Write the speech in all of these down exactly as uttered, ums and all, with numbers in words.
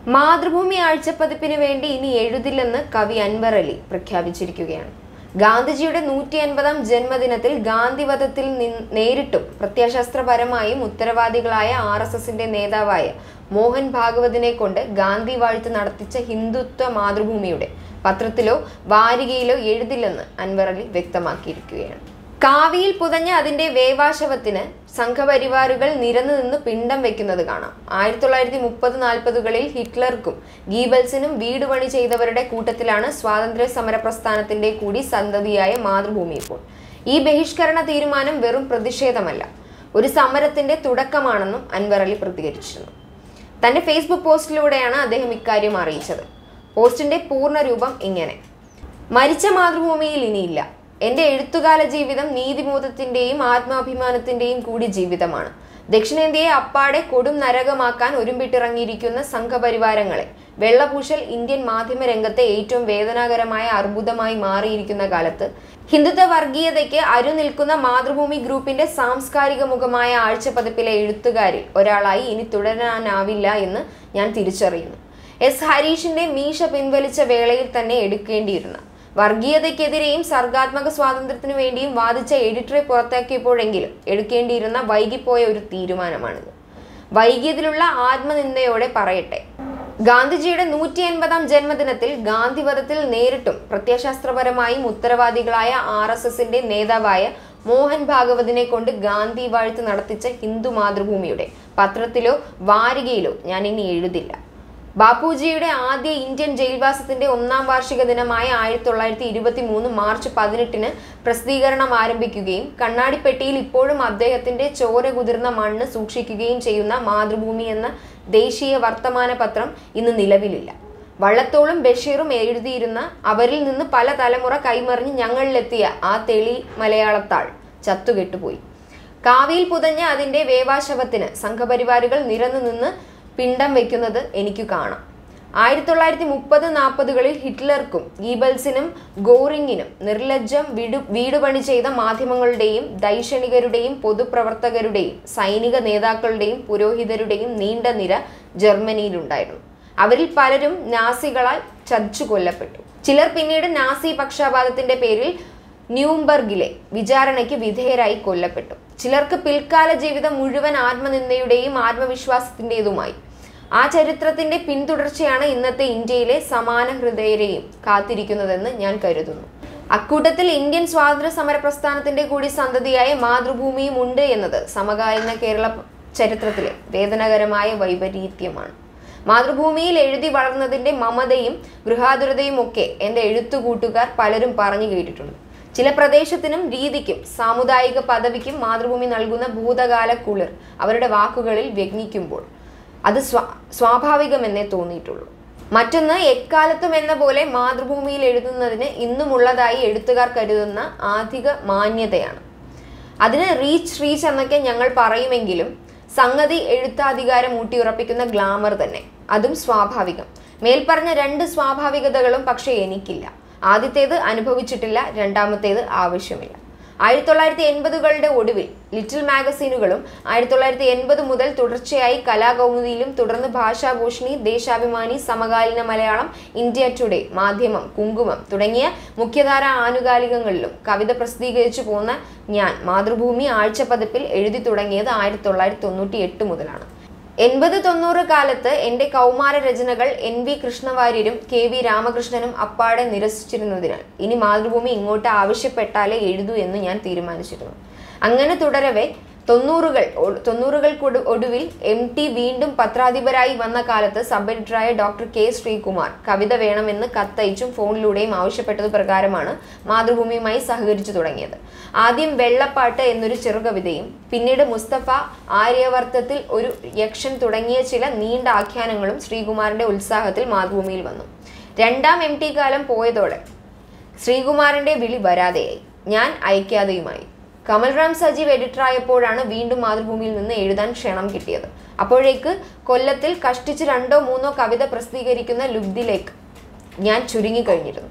മാതൃഭൂമി ആഴ്ചപ്പതിപ്പിന് വേണ്ടി ഇനി എഴുതില്ലെന്ന് കവി അൻവർ അലി പ്രഖ്യാപിച്ചിരിക്കുകയാണ്. ഗാന്ധിജിയുടെ നൂറ്റി അൻപതാം ജന്മദിനത്തിൽ ഗാന്ധിവധത്തിൽ നേരിട്ടും പ്രത്യയശാസ്ത്രപരമായും ഉത്തരവാദികളായ ആർ എസ് എസിന്റെ നേതാവായ മോഹൻ ഭാഗവതിനെ കൊണ്ട് ഗാന്ധി വാഴ്ത്ത് നടത്തിച്ച ഹിന്ദുത്വ മാതൃഭൂമിയുടെ പത്രത്തിലോ വാരികയിലോ എഴുതില്ലെന്ന് അൻവർ അലി വ്യക്തമാക്കിയിരിക്കുകയാണ്. കാവിയിൽ പുതഞ്ഞ അതിന്റെ വേവാശവത്തിന് സംഘപരിവാറുകൾ നിരന്നു നിന്ന് പിണ്ടം വെക്കുന്നത് കാണാം. ആയിരത്തി തൊള്ളായിരത്തി മുപ്പത് നാൽപ്പതുകളിൽ ഹിറ്റ്ലർക്കും ഗീബൽസിനും വീട് പണി ചെയ്തവരുടെ കൂട്ടത്തിലാണ് സ്വാതന്ത്ര്യ സമര പ്രസ്ഥാനത്തിന്റെ കൂടി സന്തതിയായ മാതൃഭൂമി ഇപ്പോൾ. ഈ ബഹിഷ്കരണ തീരുമാനം വെറും പ്രതിഷേധമല്ല, ഒരു സമരത്തിന്റെ തുടക്കമാണെന്നും അൻവർ അലി പ്രതികരിച്ചിരുന്നു. തന്റെ ഫേസ്ബുക്ക് പോസ്റ്റിലൂടെയാണ് അദ്ദേഹം ഇക്കാര്യം അറിയിച്ചത്. പോസ്റ്റിന്റെ പൂർണ്ണരൂപം ഇങ്ങനെ: മരിച്ച മാതൃഭൂമിയിൽ ഇനിയില്ല. എന്റെ എഴുത്തുകാല ജീവിതം നീതിബോധത്തിന്റെയും ആത്മാഭിമാനത്തിന്റെയും കൂടി ജീവിതമാണ്. ദക്ഷിണേന്ത്യയെ അപ്പാടെ കൊടും നരകമാക്കാൻ ഒരുമ്പിട്ടിറങ്ങിയിരിക്കുന്ന സംഘപരിവാരങ്ങളെ വെള്ളപൂശൽ ഇന്ത്യൻ മാധ്യമ രംഗത്തെ ഏറ്റവും വേദനാകരമായ അർബുദമായി മാറിയിരിക്കുന്ന കാലത്ത് ഹിന്ദുത്വ വർഗീയതയ്ക്ക് അരുനിൽക്കുന്ന മാതൃഭൂമി ഗ്രൂപ്പിന്റെ സാംസ്കാരിക മുഖമായ ആഴ്ചപ്പതിപ്പിലെ എഴുത്തുകാരിൽ ഒരാളായി ഇനി തുടരാനാവില്ല എന്ന് ഞാൻ തിരിച്ചറിയുന്നു. എസ് ഹരീഷിന്റെ മീശ പിൻവലിച്ച വേളയിൽ തന്നെ എടുക്കേണ്ടിയിരുന്ന, വർഗീയതയ്ക്കെതിരെയും സർഗാത്മക സ്വാതന്ത്ര്യത്തിനു വേണ്ടിയും വാദിച്ച എഡിറ്ററെ പുറത്താക്കിയപ്പോഴെങ്കിലും എടുക്കേണ്ടിയിരുന്ന വൈകിപ്പോയ ഒരു തീരുമാനമാണിത്. വൈകിയതിലുള്ള ആത്മനിന്ദയോടെ പറയട്ടെ, ഗാന്ധിജിയുടെ നൂറ്റി അൻപതാം ജന്മദിനത്തിൽ ഗാന്ധിവധത്തിൽ നേരിട്ടും പ്രത്യയശാസ്ത്രപരമായും ഉത്തരവാദികളായ ആർ എസ് എസിന്റെ നേതാവായ മോഹൻ ഭാഗവതിനെ കൊണ്ട് ഗാന്ധി വാഴ്ത്ത് നടത്തിച്ച ഹിന്ദു മാതൃഭൂമിയുടെ പത്രത്തിലോ വാരികയിലോ ഞാൻ ഇനി എഴുതില്ല. ബാപ്പുജിയുടെ ആദ്യ ഇന്ത്യൻ ജയിൽവാസത്തിന്റെ ഒന്നാം വാർഷിക ദിനമായ ആയിരത്തി തൊള്ളായിരത്തി ഇരുപത്തി മൂന്ന് മാർച്ച് പതിനെട്ടിന് പ്രസിദ്ധീകരണം ആരംഭിക്കുകയും കണ്ണാടിപ്പെട്ടിയിൽ ഇപ്പോഴും അദ്ദേഹത്തിന്റെ ചോര കുതിർന്ന മണ്ണ് സൂക്ഷിക്കുകയും ചെയ്യുന്ന മാതൃഭൂമി എന്ന ദേശീയ വർത്തമാന പത്രം ഇന്ന് നിലവിലില്ല. വള്ളത്തോളും ബഷീറും എഴുതിയിരുന്ന, അവരിൽ നിന്ന് പല തലമുറ കൈമറിഞ്ഞ് ഞങ്ങളിലെത്തിയ ആ തെളി മലയാളത്താൾ ചത്തുകെട്ടുപോയി. കാവിയിൽ പുതഞ്ഞ അതിന്റെ വേവാശവത്തിന് സംഘപരിവാറുകൾ നിരന്നു നിന്ന് പിണ്ടം വെക്കുന്നത് എനിക്ക് കാണാം. ആയിരത്തി തൊള്ളായിരത്തി മുപ്പത് നാൽപ്പതുകളിൽ ഹിറ്റ്ലർക്കും ഗീബൽസിനും ഗോറിങ്ങിനും നിർലജ്ജം വീടു വീടുപണി ചെയ്ത മാധ്യമങ്ങളുടെയും ദൈക്ഷണികരുടെയും പൊതുപ്രവർത്തകരുടെയും സൈനിക നേതാക്കളുടെയും പുരോഹിതരുടെയും നീണ്ട നിര ജർമ്മനിയിലുണ്ടായിരുന്നു. അവരിൽ പലരും നാസികളാൽ ചതിച്ചു കൊല്ലപ്പെട്ടു. ചിലർ പിന്നീട് നാസി പക്ഷപാതത്തിന്റെ പേരിൽ ന്യൂംബർഗിലെ വിചാരണയ്ക്ക് വിധേയരായി കൊല്ലപ്പെട്ടു. ചിലർക്ക് പിൽക്കാല ജീവിതം മുഴുവൻ ആത്മനിന്ദയുടെയും ആത്മവിശ്വാസത്തിൻ്റെതുമായി. ആ ചരിത്രത്തിന്റെ പിന്തുടർച്ചയാണ് ഇന്നത്തെ ഇന്ത്യയിലെ സമാന ഹൃദയരെയും കാത്തിരിക്കുന്നതെന്ന് ഞാൻ കരുതുന്നു. അക്കൂട്ടത്തിൽ ഇന്ത്യൻ സ്വാതന്ത്ര്യ സമര പ്രസ്ഥാനത്തിന്റെ കൂടി സന്തതിയായ മാതൃഭൂമിയും ഉണ്ട് എന്നത് സമകാലീന കേരള ചരിത്രത്തിലെ വേദനകരമായ വൈപരീത്യമാണ്. മാതൃഭൂമിയിൽ എഴുതി വളർന്നതിന്റെ മമതയും ഗൃഹാതുരതയും ഒക്കെ എൻ്റെ എഴുത്തുകൂട്ടുകാർ പലരും പറഞ്ഞു കേട്ടിട്ടുണ്ട്. ചില പ്രദേശത്തിനും രീതിക്കും സാമുദായിക പദവിക്കും മാതൃഭൂമി നൽകുന്ന ഭൂതകാല കുളിർ അവരുടെ വാക്കുകളിൽ വ്യഗ്നിക്കുമ്പോൾ അത് സ്വാ സ്വാഭാവികമെന്നേ തോന്നിയിട്ടുള്ളൂ. മറ്റൊന്ന്, എക്കാലത്തും എന്ന പോലെ മാതൃഭൂമിയിൽ എഴുതുന്നതിന് ഇന്നുമുള്ളതായി എഴുത്തുകാർ കരുതുന്ന ആധിക മാന്യതയാണ്. അതിന് റീച്ച് റീച്ച് എന്നൊക്കെ ഞങ്ങൾ പറയുമെങ്കിലും സംഗതി എഴുത്താധികാരം ഊട്ടിയുറപ്പിക്കുന്ന ഗ്ലാമർ തന്നെ, അതും സ്വാഭാവികം. മേൽപ്പറഞ്ഞ രണ്ട് സ്വാഭാവികതകളും പക്ഷെ എനിക്കില്ല. ആദ്യത്തേത് അനുഭവിച്ചിട്ടില്ല, രണ്ടാമത്തേത് ആവശ്യമില്ല. ആയിരത്തി തൊള്ളായിരത്തി എൺപതുകളുടെ ഒടുവിൽ ലിറ്റിൽ മാഗസീനുകളും ആയിരത്തി തൊള്ളായിരത്തി എൺപത് മുതൽ തുടർച്ചയായി കലാകൗമുദിയിലും തുടർന്ന് ഭാഷാഭൂഷണി, ദേശാഭിമാനി, സമകാലീന മലയാളം, ഇന്ത്യ ടുഡേ, മാധ്യമം, കുങ്കുമം തുടങ്ങിയ മുഖ്യധാര ആനുകാലികങ്ങളിലും കവിത പ്രസിദ്ധീകരിച്ചു പോന്ന ഞാൻ മാതൃഭൂമി ആഴ്ചപ്പതിപ്പിൽ എഴുതി തുടങ്ങിയത് ആയിരത്തി തൊള്ളായിരത്തി തൊണ്ണൂറ്റി എട്ട് മുതലാണ്. എൺപത് തൊണ്ണൂറ് കാലത്ത് എൻ്റെ കൗമാര രചനകൾ എൻ വി കൃഷ്ണവാര്യരും കെ വി രാമകൃഷ്ണനും അപ്പാടെ നിരസിച്ചിരുന്നതിനാൽ ഇനി മാതൃഭൂമി ഇങ്ങോട്ട് ആവശ്യപ്പെട്ടാലേ എഴുതൂ എന്ന് ഞാൻ തീരുമാനിച്ചിരുന്നു. അങ്ങനെ തുടരവേ തൊണ്ണൂറുകൾ തൊണ്ണൂറുകൾക്ക് ഒടുവിൽ എം ടി വീണ്ടും പത്രാധിപരായി വന്ന കാലത്ത് സബ് എഡിറ്ററായ ഡോക്ടർ കെ ശ്രീകുമാർ കവിത വേണമെന്ന് കത്തയച്ചും ഫോണിലൂടെയും ആവശ്യപ്പെട്ടത് പ്രകാരമാണ് മാതൃഭൂമിയുമായി സഹകരിച്ചു തുടങ്ങിയത്. ആദ്യം വെള്ളപ്പാട്ട് എന്നൊരു ചെറുകവിതയും പിന്നീട് മുസ്തഫ, ആര്യവർത്തത്തിൽ ഒരു യക്ഷൻ തുടങ്ങിയ ചില നീണ്ട ആഖ്യാനങ്ങളും ശ്രീകുമാറിന്റെ ഉത്സാഹത്തിൽ മാതൃഭൂമിയിൽ വന്നു. രണ്ടാം എം ടി കാലം പോയതോടെ ശ്രീകുമാറിന്റെ വിളി വരാതെയായി, ഞാൻ അയക്കാതെയുമായി. കമൽറാം സജീവ് എഡിറ്ററായപ്പോഴാണ് വീണ്ടും മാതൃഭൂമിയിൽ നിന്ന് എഴുതാൻ ക്ഷണം കിട്ടിയത്. അപ്പോഴേക്ക് കൊല്ലത്തിൽ കഷ്ടിച്ച് രണ്ടോ മൂന്നോ കവിത പ്രസിദ്ധീകരിക്കുന്ന ലുബ്ധിലേക്ക് ഞാൻ ചുരുങ്ങിക്കഴിഞ്ഞിരുന്നു.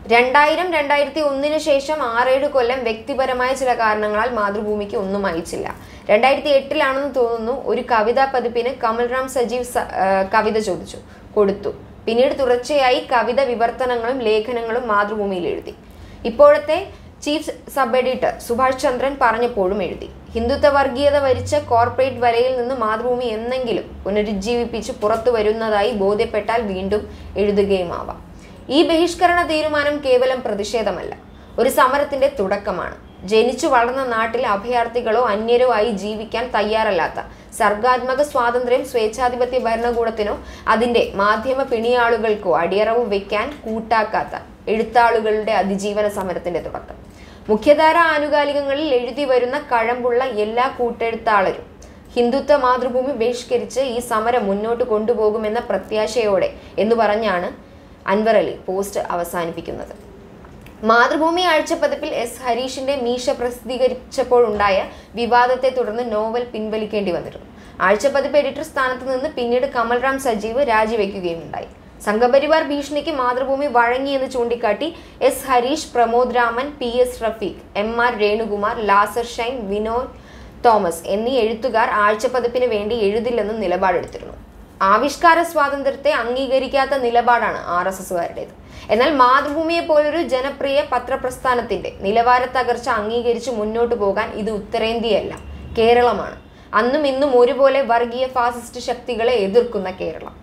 രണ്ടായിരം രണ്ടായിരത്തി ഒന്നിന് ശേഷം ആറേഴ് കൊല്ലം വ്യക്തിപരമായ ചില കാരണങ്ങളാൽ മാതൃഭൂമിക്ക് ഒന്നും അയച്ചില്ല. രണ്ടായിരത്തി എട്ടിലാണെന്ന് തോന്നുന്നു ഒരു കവിതാ പതിപ്പിന് കമൽറാം സജീവ് കവിത ചോദിച്ചു, കൊടുത്തു. പിന്നീട് തുടർച്ചയായി കവിത വിവർത്തനങ്ങളും ലേഖനങ്ങളും മാതൃഭൂമിയിൽ എഴുതി. ഇപ്പോഴത്തെ chief sub editor Subhash Chandran പറഞ്ഞപ്പോഴും എഴുതി. ഹിന്ദുത്വ വർഗീയത വരിച്ച കോർപ്പറേറ്റ് വലയിൽ നിന്ന് മാതൃഭൂമി എന്നെങ്കിലും പുനരുജ്ജീവിപ്പിച്ച് പുറത്തു വരുന്നതായി ബോധ്യപ്പെട്ടാൽ വീണ്ടും എഴുതുകയുമാവാം. ഈ ബഹിഷ്കരണ തീരുമാനം കേവലം പ്രതിഷേധമല്ല, ഒരു സമരത്തിന്റെ തുടക്കമാണ്. ജനിച്ചു വളർന്ന നാട്ടിൽ അഭയാർത്ഥികളോ അന്യരോ ആയി ജീവിക്കാൻ തയ്യാറല്ലാത്ത, സർഗാത്മക സ്വാതന്ത്ര്യം സ്വേച്ഛാധിപത്യ ഭരണകൂടത്തിനോ അതിന്റെ മാധ്യമ പിണിയാളുകൾക്കോ അടിയറവ് വെക്കാൻ കൂട്ടാക്കാത്ത എഴുത്താളുകളുടെ അതിജീവന സമരത്തിന്റെ തുടക്കം. മുഖ്യധാര ആനുകാലികങ്ങളിൽ എഴുതി വരുന്ന കഴമ്പുള്ള എല്ലാ കൂട്ടെഴുത്താളരും ഹിന്ദുത്വ മാതൃഭൂമി ബഹിഷ്കരിച്ച് ഈ സമരം മുന്നോട്ട് കൊണ്ടുപോകുമെന്ന പ്രത്യാശയോടെ എന്ന് പറഞ്ഞാണ് അൻവർ അലി പോസ്റ്റ് അവസാനിപ്പിക്കുന്നത്. മാതൃഭൂമി ആഴ്ചപ്പതിപ്പിൽ എസ് ഹരീഷിന്റെ മീശ പ്രസിദ്ധീകരിച്ചപ്പോഴുണ്ടായ വിവാദത്തെ തുടർന്ന് നോവൽ പിൻവലിക്കേണ്ടി വന്നിരുന്നു. ആഴ്ചപ്പതിപ്പ് എഡിറ്റർ സ്ഥാനത്ത് നിന്ന് പിന്നീട് കമൽറാം സജീവ് രാജിവെക്കുകയുണ്ടായി. സംഘപരിവാർ ഭീഷണിക്ക് മാതൃഭൂമി വഴങ്ങിയെന്ന് ചൂണ്ടിക്കാട്ടി S Harish, Pramod Raman, P S Rafeeq, M R Renukumar, Lasar Shine, Vinod Thomas എന്നീ എഴുത്തുകാർ ആഴ്ചപ്പതിപ്പിന് വേണ്ടി എഴുതില്ലെന്നും നിലപാടെടുത്തിരുന്നു. ആവിഷ്കാര സ്വാതന്ത്ര്യത്തെ അംഗീകരിക്കാത്ത നിലപാടാണ് ആർ എസ് എസുകാരുടേത്. എന്നാൽ മാതൃഭൂമിയെ പോലൊരു ജനപ്രിയ പത്രപ്രസ്ഥാനത്തിന്റെ നിലവാര തകർച്ച അംഗീകരിച്ച് മുന്നോട്ട് പോകാൻ ഇത് ഉത്തരേന്ത്യയല്ല, കേരളമാണ്. അന്നും ഇന്നും ഒരുപോലെ വർഗീയ ഫാസിസ്റ്റ് ശക്തികളെ എതിർക്കുന്ന കേരളം.